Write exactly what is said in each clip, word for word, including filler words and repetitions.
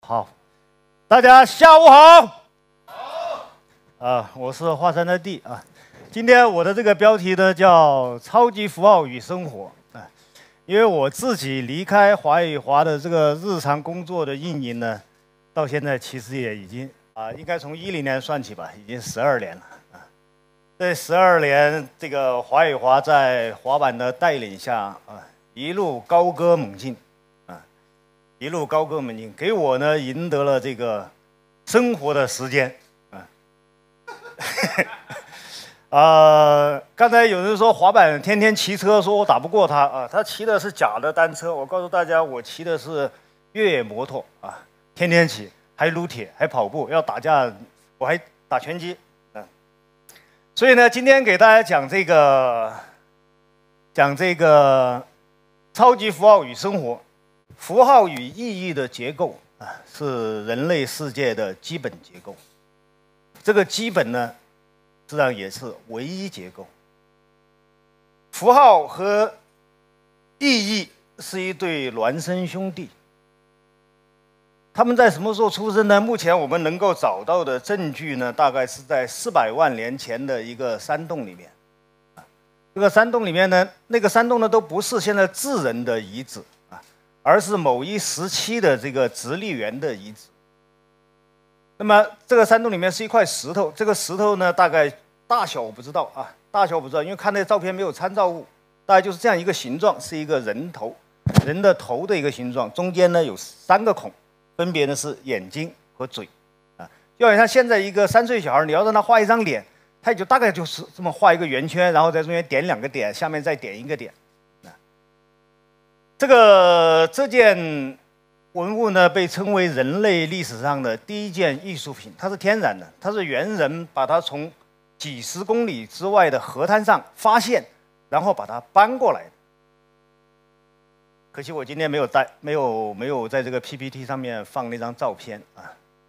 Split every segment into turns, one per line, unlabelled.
好，大家下午好。好。啊，我是华山的弟啊。今天我的这个标题呢叫"超级符号与生活"啊，因为我自己离开华语华的这个日常工作的运营呢，到现在其实也已经啊，应该从一零年算起吧，已经十二年了啊。这十二年，这个华语华在华板的带领下啊，一路高歌猛进。 一路高歌猛进，给我呢赢得了这个生活的时间啊。呃，刚才有人说滑板天天骑车，说我打不过他啊，他骑的是假的单车。我告诉大家，我骑的是越野摩托啊，天天骑，还撸铁，还跑步，要打架我还打拳击啊。所以呢，今天给大家讲这个，讲这个超级符号与生活。 符号与意义的结构啊，是人类世界的基本结构。这个基本呢，实际上也是唯一结构。符号和意义是一对孪生兄弟。他们在什么时候出生呢？目前我们能够找到的证据呢，大概是在四百万年前的一个山洞里面。这个山洞里面呢，那个山洞呢，都不是现在智人的遗址。 而是某一时期的这个直立猿的遗址。那么这个山洞里面是一块石头，这个石头呢大概大小我不知道啊，大小我不知道，因为看那个照片没有参照物，大概就是这样一个形状，是一个人头，人的头的一个形状，中间呢有三个孔，分别呢是眼睛和嘴，啊，就好像现在一个三岁小孩，你要让他画一张脸，他也就大概就是这么画一个圆圈，然后在中间点两个点，下面再点一个点。 这个这件文物呢，被称为人类历史上的第一件艺术品。它是天然的，它是猿人把它从几十公里之外的河滩上发现，然后把它搬过来的。可惜我今天没有带，没有没有在这个 P P T 上面放那张照片啊。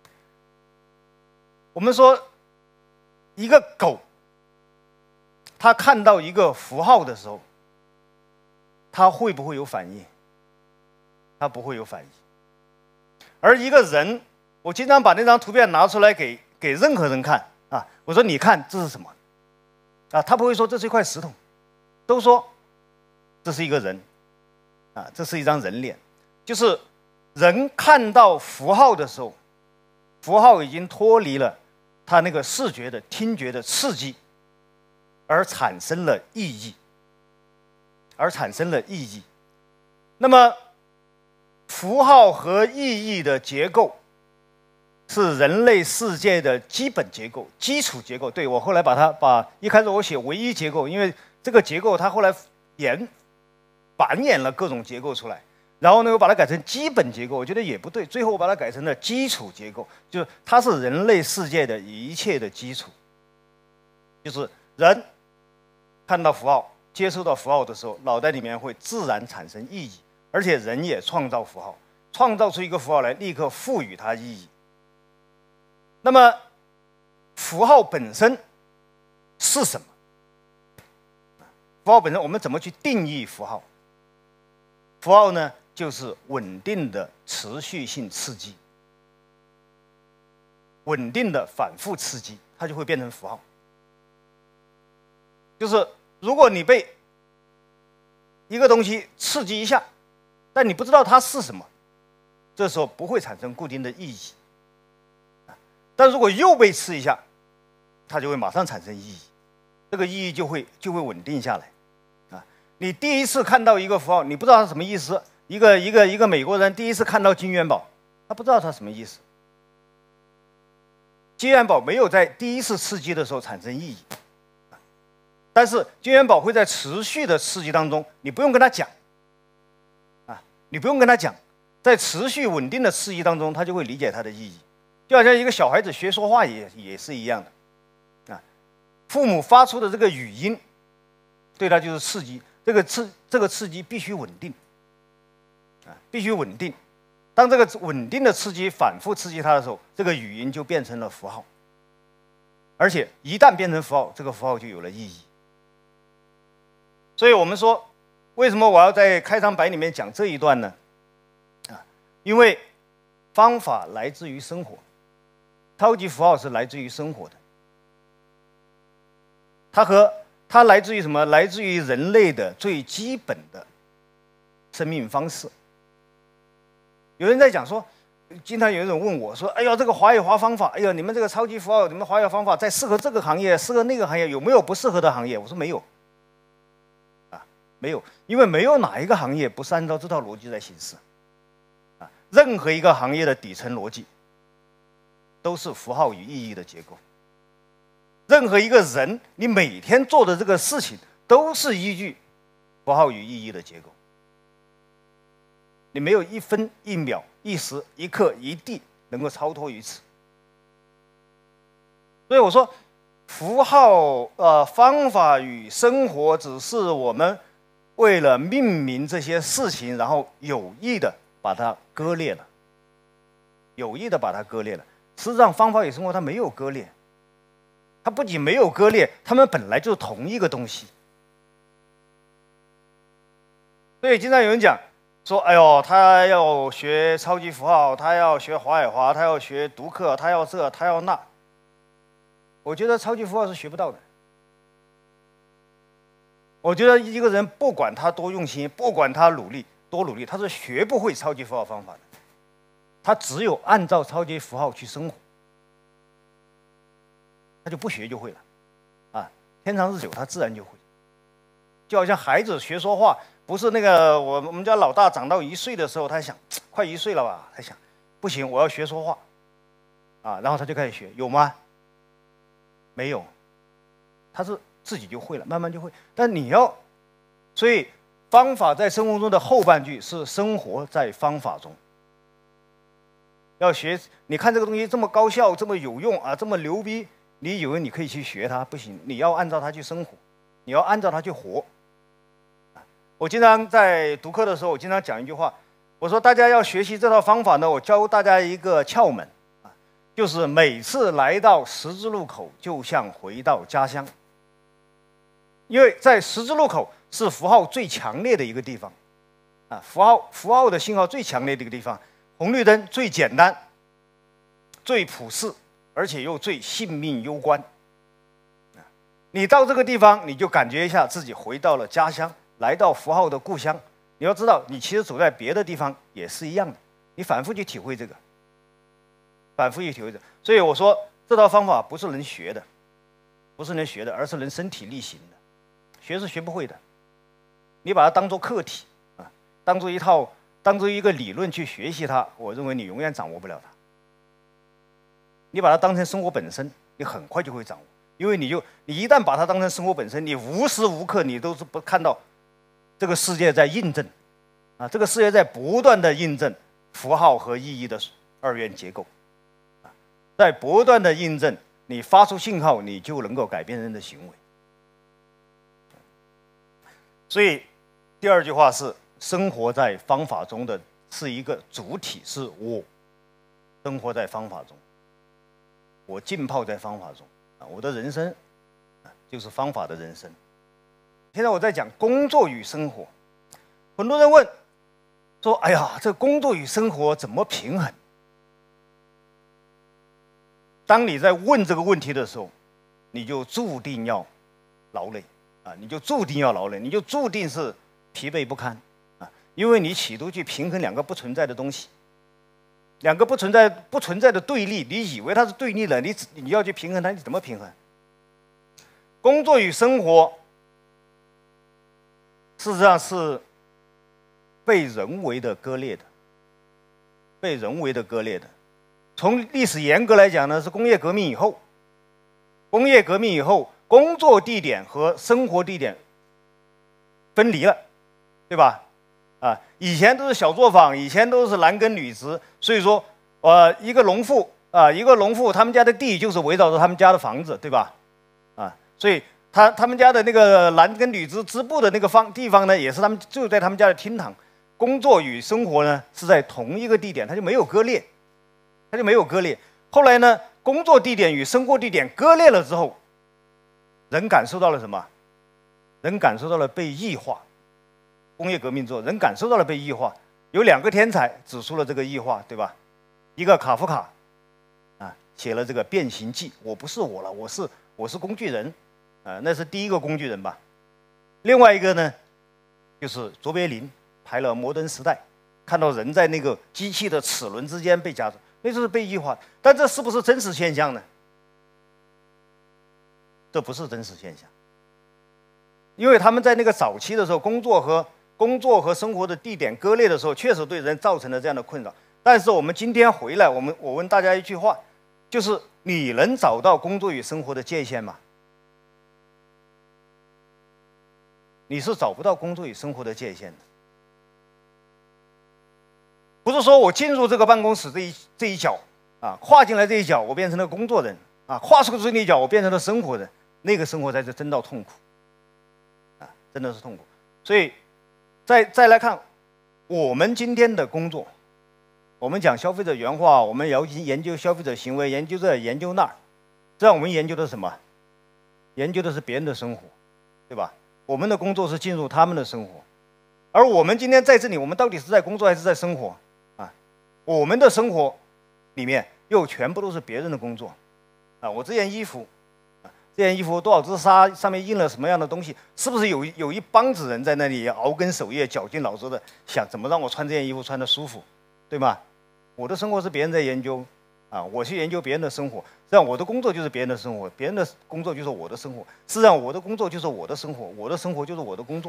我们说，一个狗，它看到一个符号的时候。 他会不会有反应？他不会有反应。而一个人，我经常把那张图片拿出来给给任何人看啊，我说你看这是什么？啊，他不会说这是一块石头，都说这是一个人，啊，这是一张人脸。就是人看到符号的时候，符号已经脱离了他那个视觉的、听觉的刺激，而产生了意义。 而产生了意义。那么，符号和意义的结构是人类世界的基本结构、基础结构。对，我后来把它把一开始我写唯一结构，因为这个结构它后来演繁衍了各种结构出来，然后呢又把它改成基本结构，我觉得也不对，最后我把它改成了基础结构，就是它是人类世界的一切的基础，就是人看到符号。 接收到符号的时候，脑袋里面会自然产生意义，而且人也创造符号，创造出一个符号来，立刻赋予它意义。那么，符号本身是什么？符号本身，我们怎么去定义符号？符号呢，就是稳定的持续性刺激，稳定的反复刺激，它就会变成符号。就是。 如果你被一个东西刺激一下，但你不知道它是什么，这时候不会产生固定的意义。但如果又被刺一下，它就会马上产生意义，这个意义就会就会稳定下来。啊，你第一次看到一个符号，你不知道它什么意思。一个一个一个美国人第一次看到金元宝，他不知道它什么意思。金元宝没有在第一次刺激的时候产生意义。 但是金元宝会在持续的刺激当中，你不用跟他讲，啊，你不用跟他讲，在持续稳定的刺激当中，他就会理解它的意义。就好像一个小孩子学说话也也是一样的，啊，父母发出的这个语音，对他就是刺激，这个刺这个刺激必须稳定，啊，必须稳定。当这个稳定的刺激反复刺激他的时候，这个语音就变成了符号，而且一旦变成符号，这个符号就有了意义。 所以我们说，为什么我要在开场白里面讲这一段呢？啊，因为方法来自于生活，超级符号是来自于生活的。它和它来自于什么？来自于人类的最基本的生命方式。有人在讲说，经常有人问我说：“哎呀，这个华语华方法，哎呀，你们这个超级符号，你们华语方法在适合这个行业，适合那个行业，有没有不适合的行业？”我说没有，啊，没有，因为没有哪一个行业不是按照这套逻辑在行事，啊，任何一个行业的底层逻辑都是符号与意义的结构。任何一个人，你每天做的这个事情，都是依据符号与意义的结构。你没有一分一秒一时一刻一地能够超脱于此。所以我说，符号呃方法与生活只是我们为了命名这些事情，然后有意的把它割裂了，有意的把它割裂了。实际上，方法与生活它没有割裂，它不仅没有割裂，它们本来就是同一个东西。所以经常有人讲说，哎呦，他要学超级符号，他要学华尔华，他要学读课，他要这，他要那。我觉得超级符号是学不到的。我觉得一个人不管他多用心，不管他努力多努力，他是学不会超级符号方法的。他只有按照超级符号去生活，他就不学就会了。啊，天长日久，他自然就会。就好像孩子学说话。不是那个我我们家老大长到一岁的时候，他想快一岁了吧，他想不行，我要学说话，啊，然后他就开始学，有吗？没有，他是自己就会了，慢慢就会。但你要，所以方法在生活中的后半句是生活在方法中。要学，你看这个东西这么高效，这么有用啊，这么牛逼，你以为你可以去学它？不行，你要按照它去生活，你要按照它去活。我经常在读课的时候，我经常讲一句话，我说大家要学习这套方法呢，我教大家一个窍门啊，就是每次来到十字路口，就像回到家乡。因为在十字路口是符号最强烈的一个地方，啊，符号符号的信号最强烈的一个地方，红绿灯最简单、最普世，而且又最性命攸关。你到这个地方，你就感觉一下自己回到了家乡。来到符号的故乡，你要知道，你其实走在别的地方也是一样的。你反复去体会这个，反复去体会这个。所以我说，这套方法不是能学的，不是能学的，而是能身体力行的。学是学不会的，你把它当做课题啊，当做一套，当做一个理论去学习它，我认为你永远掌握不了它。你把它当成生活本身，你很快就会掌握，因为你就你一旦把它当成生活本身，你无时无刻你都是不看到。这个世界在印证，啊，这个世界在不断的印证符号和意义的二元结构，啊，在不断的印证，你发出信号，你就能够改变人的行为。所以，第二句话是生活在方法中的是一个主体，是我生活在方法中，我浸泡在方法中，啊，我的人生啊就是方法的人生。现在我在讲工作与生活，很多人问说：“哎呀，这工作与生活怎么平衡？”当你在问这个问题的时候，你就注定要劳累啊！你就注定要劳累，你就注定是疲惫不堪啊！因为你企图去平衡两个不存在的东西，两个不存在不存在的对立，你以为它是对立的，你你要去平衡它，你怎么平衡？工作与生活。事实上是被人为的割裂的，被人为的割裂的。从历史严格来讲呢，是工业革命以后，工业革命以后，工作地点和生活地点分离了，对吧？啊，以前都是小作坊，以前都是男耕女织，所以说，呃，一个农妇啊，一个农妇，他们家的地就是围绕着他们家的房子，对吧？啊，所以。他他们家的那个男耕女织织布的那个方地方呢，也是他们就在他们家的厅堂。工作与生活呢是在同一个地点，它就没有割裂，它就没有割裂。后来呢，工作地点与生活地点割裂了之后，人感受到了什么？人感受到了被异化。工业革命之后，人感受到了被异化。有两个天才指出了这个异化，对吧？ 一个卡夫卡，啊，写了这个《变形记》，我不是我了，我是我是工具人，啊，那是第一个工具人吧。另外一个呢，就是卓别林拍了《摩登时代》，看到人在那个机器的齿轮之间被夹着，那就是被异化。但这是不是真实现象呢？这不是真实现象，因为他们在那个早期的时候，工作和工作和生活的地点割裂的时候，确实对人造成了这样的困扰。但是我们今天回来，我们我问大家一句话，就是你能找到工作与生活的界限吗？你是找不到工作与生活的界限的。不是说我进入这个办公室这一这一脚啊，跨进来这一脚，我变成了工作人啊，跨出去那一脚，我变成了生活人，那个生活才是真到痛苦啊，真的是痛苦。所以，再再来看我们今天的工作，我们讲消费者原话，我们要研究消费者行为，研究这研究那儿，这样我们研究的是什么？研究的是别人的生活，对吧？我们的工作是进入他们的生活，而我们今天在这里，我们到底是在工作还是在生活啊？我们的生活里面又全部都是别人的工作啊！我这件衣服，啊，这件衣服多少只纱，上面印了什么样的东西？是不是有有一帮子人在那里熬更守夜、绞尽脑汁的想怎么让我穿这件衣服穿得舒服，对吗？我的生活是别人在研究啊，我去研究别人的生活，这样我的工作就是别人的生活，别人的工作就是我的生活。实际上，我的工作就是我的生活，我的生活就是我的工作，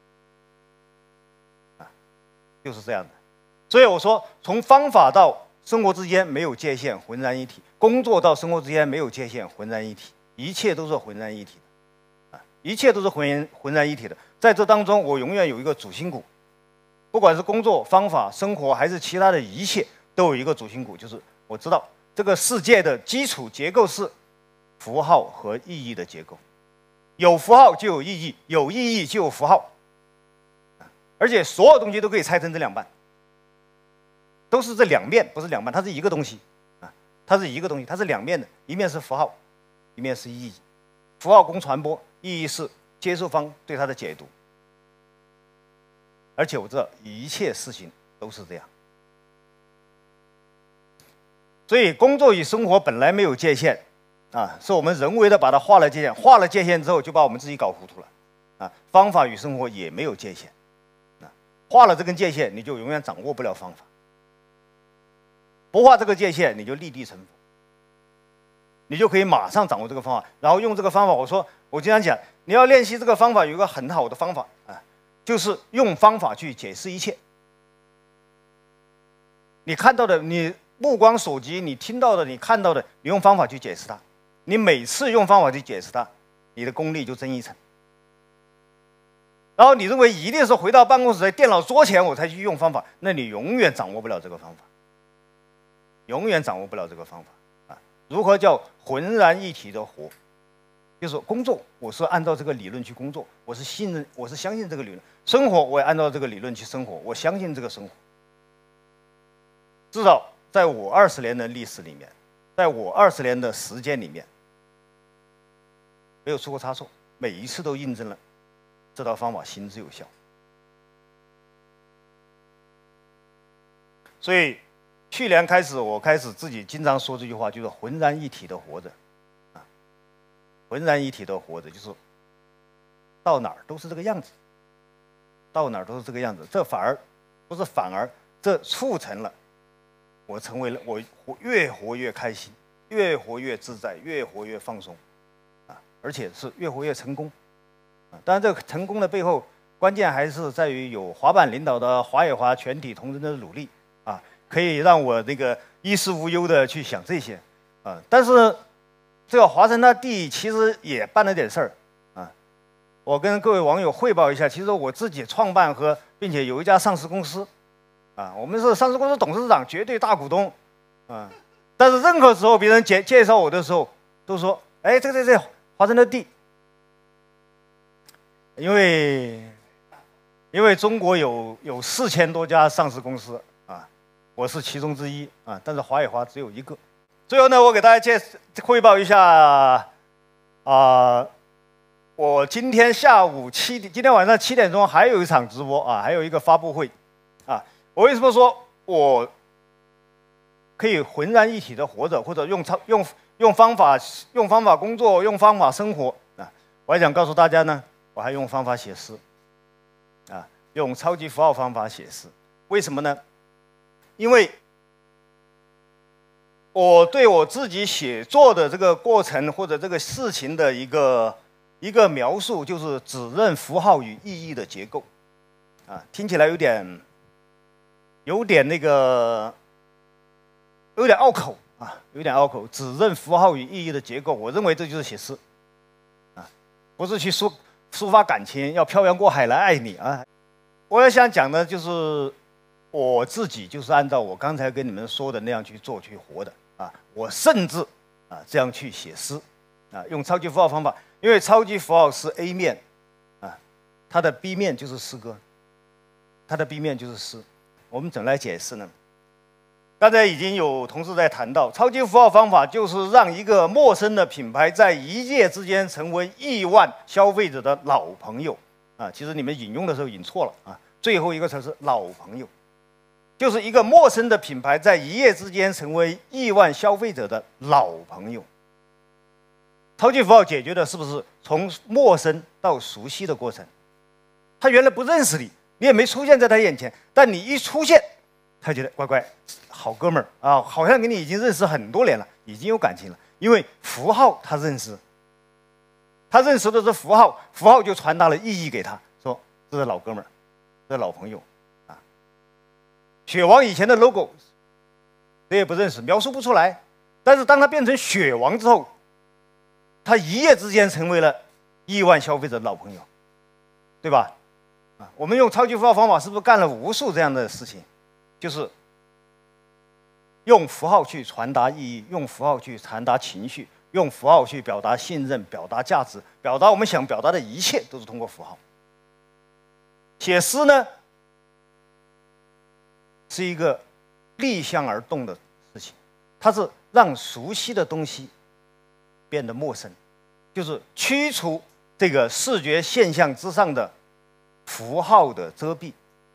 啊，就是这样的。所以我说，从方法到生活之间没有界限，浑然一体；工作到生活之间没有界限，浑然一体。一切都是浑然一体的，啊，一切都是浑浑然一体的。在这当中，我永远有一个主心骨，不管是工作、方法、生活，还是其他的一切，都有一个主心骨，就是我知道这个世界的基础结构是符号和意义的结构，有符号就有意义，有意义就有符号，而且所有东西都可以拆成这两半，都是这两面，不是两半，它是一个东西啊，它是一个东西，它是两面的，一面是符号，一面是意义，符号供传播，意义是接受方对它的解读，而且我知道一切事情都是这样。所以，工作与生活本来没有界限，啊，是我们人为的把它画了界限，画了界限之后，就把我们自己搞糊涂了，啊，方法与生活也没有界限，啊，画了这根界限，你就永远掌握不了方法；不画这个界限，你就立地成佛，你就可以马上掌握这个方法，然后用这个方法。我说，我经常讲，你要练习这个方法，有一个很好的方法啊，就是用方法去解释一切。你看到的，你目光所及，你听到的，你看到的，你用方法去解释它。你每次用方法去解释它，你的功力就增一层。然后你认为一定是回到办公室，在电脑桌前我才去用方法，那你永远掌握不了这个方法，永远掌握不了这个方法啊！如何叫浑然一体的活？就是工作，我是按照这个理论去工作，我是信任，我是相信这个理论；生活，我也按照这个理论去生活，我相信这个生活。至少在我二十年的历史里面，在我二十年的时间里面，没有出过差错，每一次都印证了这套方法行之有效。所以去年开始，我开始自己经常说这句话，就是浑然一体的活着，啊，浑然一体的活着，就是到哪儿都是这个样子，到哪儿都是这个样子。这反而不是反而，这促成了我成为了我活越活越开心，越活越自在，越活越放松，啊，而且是越活越成功，啊，当然这个成功的背后，关键还是在于有滑板领导的华野华全体同仁的努力，啊，可以让我这个衣食无忧的去想这些，啊，但是这个华晨大地其实也办了点事儿，啊，我跟各位网友汇报一下，其实我自己创办和并且有一家上市公司。啊，我们是上市公司董事长，绝对大股东，啊，但是任何时候别人介介绍我的时候，都说，哎，这个这个华晨的地，因为因为中国有有四千多家上市公司啊，我是其中之一啊，但是华野华只有一个。最后呢，我给大家介汇报一下啊、呃，我今天下午七点，今天晚上七点钟还有一场直播啊，还有一个发布会啊。我为什么说我可以浑然一体的活着，或者用超用用方法用方法工作，用方法生活啊。我还想告诉大家呢，我还用方法写诗，啊，用超级符号方法写诗。为什么呢？因为我对我自己写作的这个过程或者这个事情的一个一个描述，就是只认符号与意义的结构，啊，听起来有点有点那个有点拗口啊，有点拗口。只认符号与意义的结构，我认为这就是写诗，啊，不是去抒抒发感情，要漂洋过海来爱你啊。我要想讲的就是，我自己就是按照我刚才跟你们说的那样去做去活的啊。我甚至啊这样去写诗啊，用超级符号方法，因为超级符号是 A 面啊，它的 B 面就是诗歌，它的 B 面就是诗。我们怎么来解释呢？刚才已经有同事在谈到，超级符号方法就是让一个陌生的品牌在一夜之间成为亿万消费者的老朋友啊。其实你们引用的时候引错了啊，最后一个词是老朋友，就是一个陌生的品牌在一夜之间成为亿万消费者的老朋友。超级符号解决的是不是从陌生到熟悉的过程？他原来不认识你，你也没出现在他眼前，但你一出现，他觉得乖乖，好哥们儿啊，好像跟你已经认识很多年了，已经有感情了。因为符号他认识，他认识的是符号，符号就传达了意义给他，说这是老哥们儿，这是老朋友啊。雪王以前的 logo 谁也不认识，描述不出来，但是当他变成雪王之后，他一夜之间成为了亿万消费者的老朋友，对吧？啊，我们用超级符号方法是不是干了无数这样的事情？就是用符号去传达意义，用符号去传达情绪，用符号去表达信任、表达价值、表达我们想表达的一切，都是通过符号。写诗呢，是一个逆向而动的事情，它是让熟悉的东西变得陌生，就是驱除这个视觉现象之上的符号的遮蔽。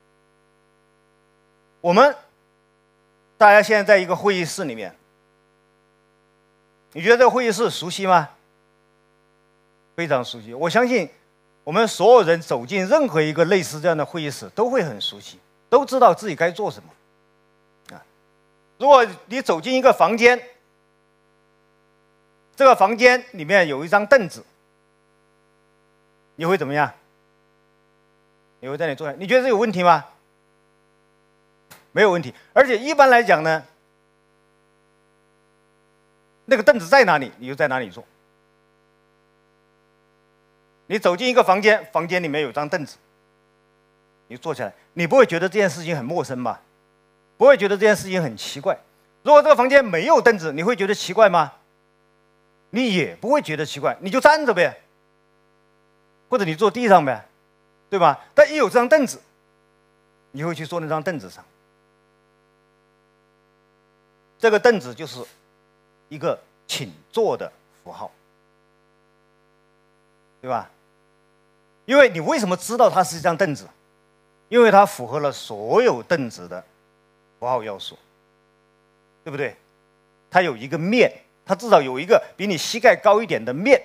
我们大家现在在一个会议室里面，你觉得这个会议室熟悉吗？非常熟悉。我相信我们所有人走进任何一个类似这样的会议室都会很熟悉，都知道自己该做什么。啊，如果你走进一个房间，这个房间里面有一张凳子，你会怎么样？你会在那里坐下？你觉得这有问题吗？没有问题。而且一般来讲呢，那个凳子在哪里，你就在哪里坐。你走进一个房间，房间里面有张凳子，你坐下来，你不会觉得这件事情很陌生吧？不会觉得这件事情很奇怪。如果这个房间没有凳子，你会觉得奇怪吗？你也不会觉得奇怪，你就站着呗，或者你坐地上呗，对吧？但一有这张凳子，你会去坐那张凳子上。这个凳子就是一个请坐的符号，对吧？因为你为什么知道它是一张凳子？因为它符合了所有凳子的符号要素，对不对？它有一个面，它至少有一个比你膝盖高一点的面，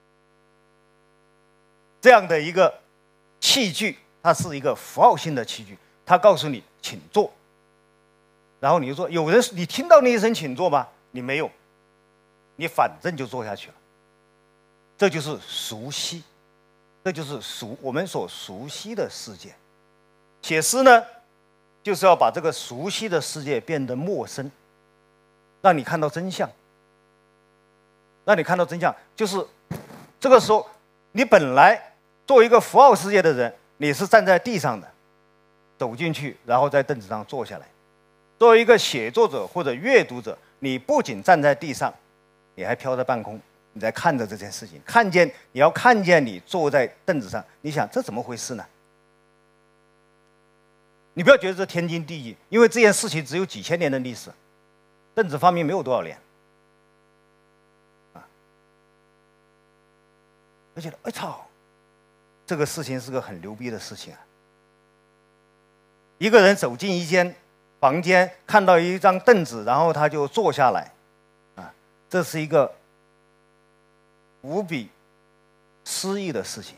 这样的一个器具，它是一个符号性的器具，它告诉你请坐。然后你就坐，有人你听到那一声请坐吗？你没有，你反正就坐下去了。这就是熟悉，这就是熟我们所熟悉的世界。写诗呢，就是要把这个熟悉的世界变得陌生，让你看到真相，让你看到真相。就是这个时候，你本来作为一个符号世界的人，你是站在地上的，走进去，然后在凳子上坐下来。作为一个写作者或者阅读者，你不仅站在地上，你还飘在半空，你在看着这件事情，看见你要看见你坐在凳子上，你想这怎么回事呢？你不要觉得这天经地义，因为这件事情只有几千年的历史，凳子发明没有多少年，啊，我觉得哎操，这个事情是个很牛逼的事情啊！一个人走进一间房间看到一张凳子，然后他就坐下来，啊，这是一个无比诗意的事情。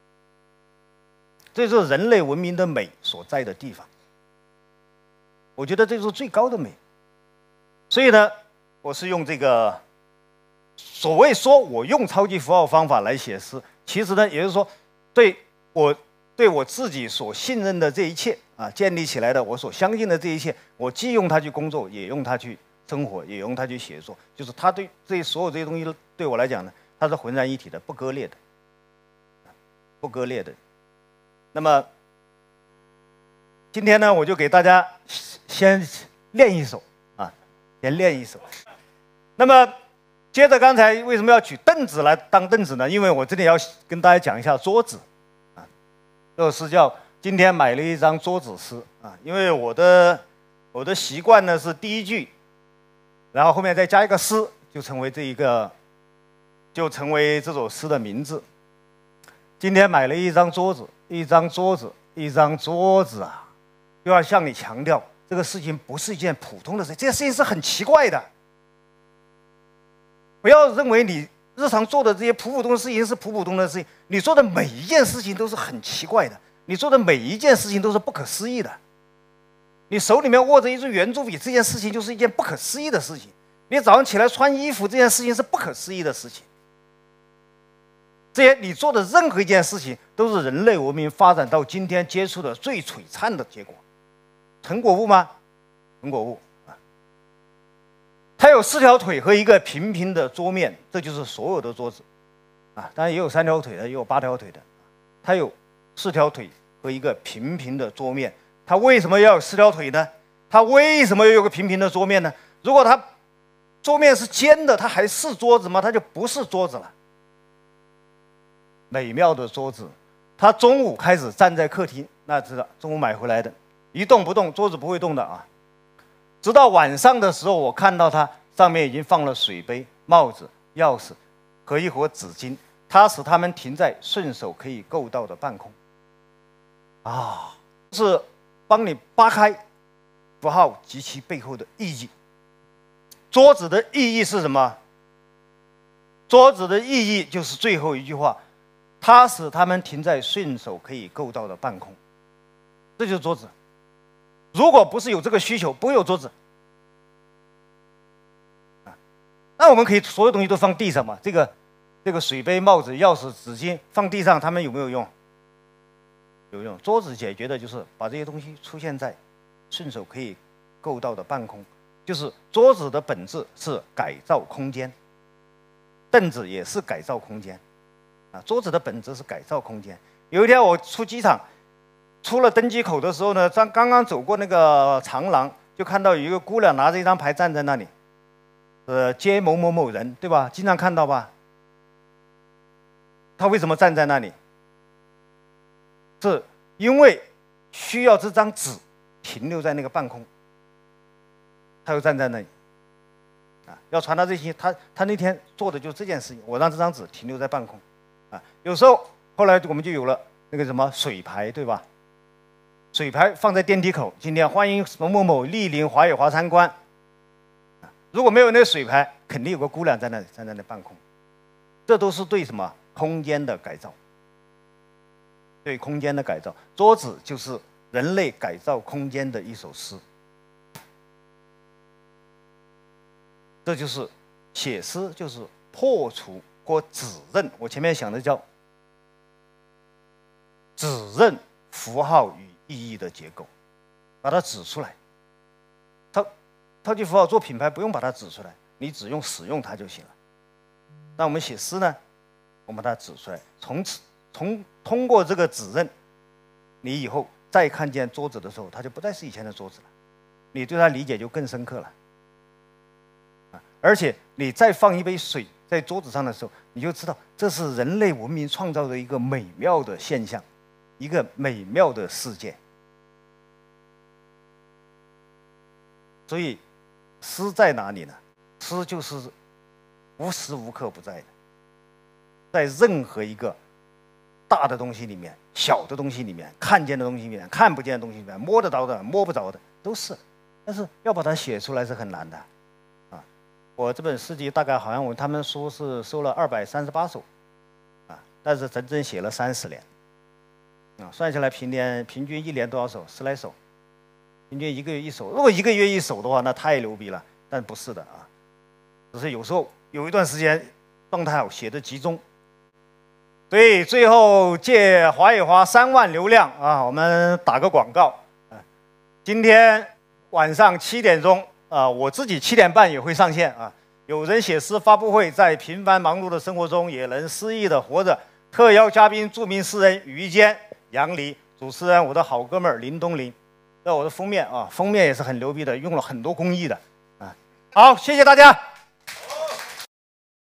这就是人类文明的美所在的地方。我觉得这就是最高的美。所以呢，我是用这个所谓说我用超级符号方法来写诗，其实呢，也就是说，对我对我自己所信任的这一切啊，建立起来的我所相信的这一切，我既用它去工作，也用它去生活，也用它去写作，就是它对这所有这些东西对我来讲呢，它是浑然一体的，不割裂的，不割裂的。那么今天呢，我就给大家先练一首啊，先练一首。那么接着刚才为什么要举凳子来当凳子呢？因为我这里要跟大家讲一下桌子啊，这首诗叫今天买了一张桌子诗啊，因为我的我的习惯呢是第一句，然后后面再加一个诗，就成为这一个就成为这首诗的名字。今天买了一张桌子，一张桌子，一张桌子啊，就要向你强调，这个事情不是一件普通的事情，这件事情是很奇怪的。不要认为你日常做的这些普普通的事情是普普通的事情，你做的每一件事情都是很奇怪的，你做的每一件事情都是不可思议的。你手里面握着一支圆珠笔，这件事情就是一件不可思议的事情。你早上起来穿衣服，这件事情是不可思议的事情。这些你做的任何一件事情，都是人类文明发展到今天接触的最璀璨的结果。成果物吗？成果物啊。它有四条腿和一个平平的桌面，这就是所有的桌子啊。当然也有三条腿的，也有八条腿的。它有四条腿和一个平平的桌面。它为什么要有四条腿呢？它为什么要有个平平的桌面呢？如果它桌面是尖的，它还是桌子吗？它就不是桌子了。美妙的桌子，他中午开始站在客厅，那知道中午买回来的，一动不动，桌子不会动的啊。直到晚上的时候，我看到它上面已经放了水杯、帽子、钥匙和一盒纸巾，它使它们停在顺手可以够到的半空。啊，是帮你扒开符号及其背后的意义。桌子的意义是什么？桌子的意义就是最后一句话。它使它们停在顺手可以够到的半空，这就是桌子。如果不是有这个需求，不会有桌子。啊，那我们可以所有东西都放地上嘛？这个这个水杯、帽子、钥匙、纸巾放地上，它们有没有用？有用。桌子解决的就是把这些东西出现在顺手可以够到的半空，就是桌子的本质是改造空间，凳子也是改造空间。啊，桌子的本质是改造空间。有一天我出机场，出了登机口的时候呢，刚刚刚走过那个长廊，就看到有一个姑娘拿着一张牌站在那里，呃，接某某某人，对吧？经常看到吧？她为什么站在那里？是因为需要这张纸停留在那个半空，她又站在那里。啊，要传达这些，她她那天做的就是这件事情，我让这张纸停留在半空。啊，有时候后来我们就有了那个什么水牌，对吧？水牌放在电梯口，今天欢迎某某某莅临华野华参观。啊，如果没有那个水牌，肯定有个姑娘在那里站在那半空。这都是对什么空间的改造？对空间的改造。桌子就是人类改造空间的一首诗。这就是写诗，就是破除或指认，我前面想的叫指认符号与意义的结构，把它指出来。超超级符号做品牌不用把它指出来，你只用使用它就行了。那我们写诗呢，我们把它指出来，从此从通过这个指认，你以后再看见桌子的时候，它就不再是以前的桌子了，你对它理解就更深刻了。而且你再放一杯水在桌子上的时候，你就知道这是人类文明创造的一个美妙的现象，一个美妙的世界。所以诗在哪里呢？诗就是无时无刻不在的，在任何一个大的东西里面、小的东西里面、看见的东西里面、看不见的东西里面、摸得着的、摸不着的，都是但是要把它写出来是很难的，啊，我这本诗集大概好像我他们说是收了二百三十八首，啊，但是整整写了三十年，啊，算下来平年平均一年多少首？十来首，平均一个月一首。如果一个月一首的话，那太牛逼了，但不是的啊，只是有时候有一段时间状态好，写的集中。所以最后借华语华三万流量啊，我们打个广告啊，今天晚上七点钟啊，我自己七点半也会上线啊。有人写诗发布会，在平凡忙碌的生活中也能诗意的活着。特邀嘉宾著名诗人于坚、杨黎，主持人我的好哥们儿林东林。这我的封面啊，封面也是很牛逼的，用了很多工艺的啊。好，谢谢大家。